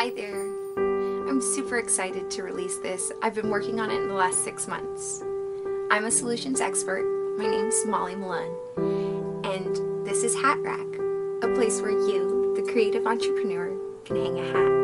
Hi there. I'm super excited to release this. I've been working on it in the last 6 months. I'm a solutions expert. My name's Molly Malone, and this is Hat Rack, a place where you, the creative entrepreneur, can hang a hat.